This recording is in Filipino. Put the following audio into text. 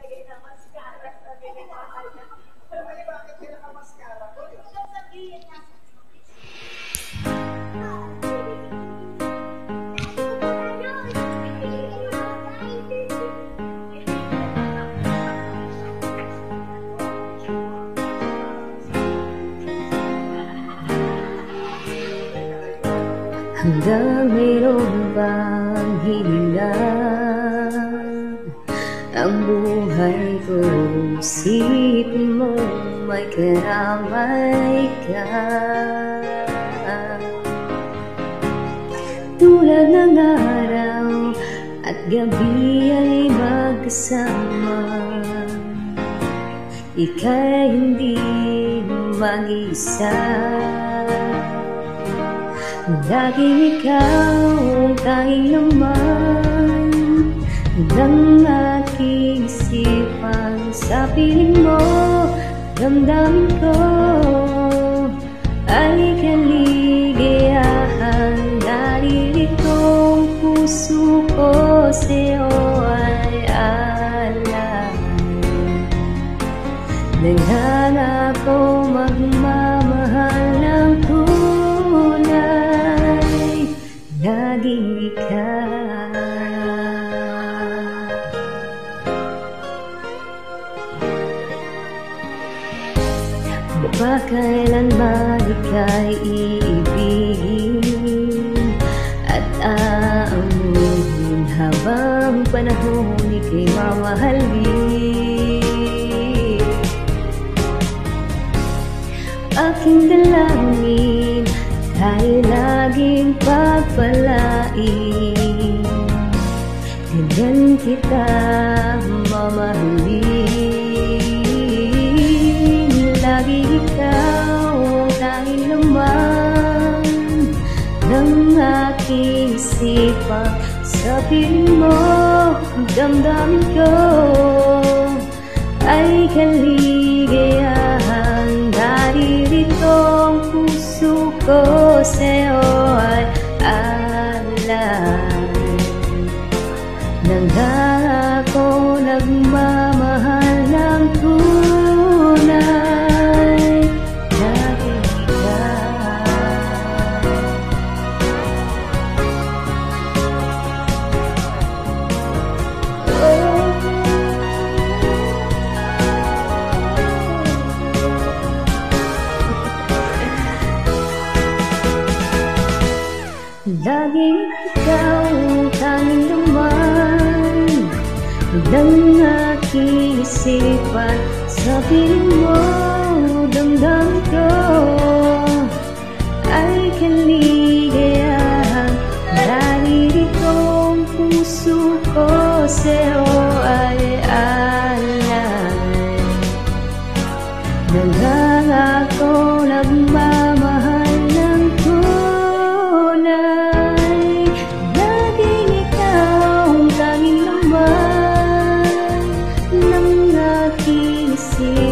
Hanggang mayroon bang hilingan ang buhay ko, isipin mo may karamay ka. Tulad ng araw at gabi ay magkasama, ika'y hindi mag-isa. Laging ikaw ang tanging laman ng aking isipan. Sa piling mo, damdamin ko ay kaligayahan. Naririto ang puso ko sa'yo ay alay. Naghanap ko magmamahal ng tunay, laging ikaw. Kailanman ika'y iibigin at aamuhin, habang panahon ika'y mamahalin. Aking dalangin ay laging pagpalain, ganyan kita mamahalin. Lagi ikaw ang tanging laman ng aking isipan. Sa piling mo, damdamin ko ay kaligayahan. Naririto ang puso ko sa'yo ay alay. Nangako nagmamahal ng tunay, laging ikaw ang tanging laman ng aking isipan. Sa piling mo, damdamin ko ay kaligayahan. Naririto ang puso ko sa'yo ay alay. Nangako nagmamahal ng tunay, laging ikaw ang tanging laman ng aking isipan.